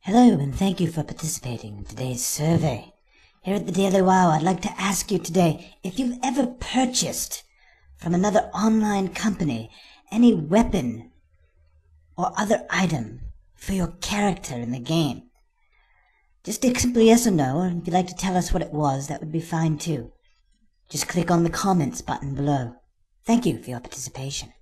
Hello, and thank you for participating in today's survey. Here at the Daily WoW, I'd like to ask you today if you've ever purchased from another online company any weapon or other item for your character in the game. Just a simple yes or no, or if you'd like to tell us what it was, that would be fine too. Just click on the comments button below. Thank you for your participation.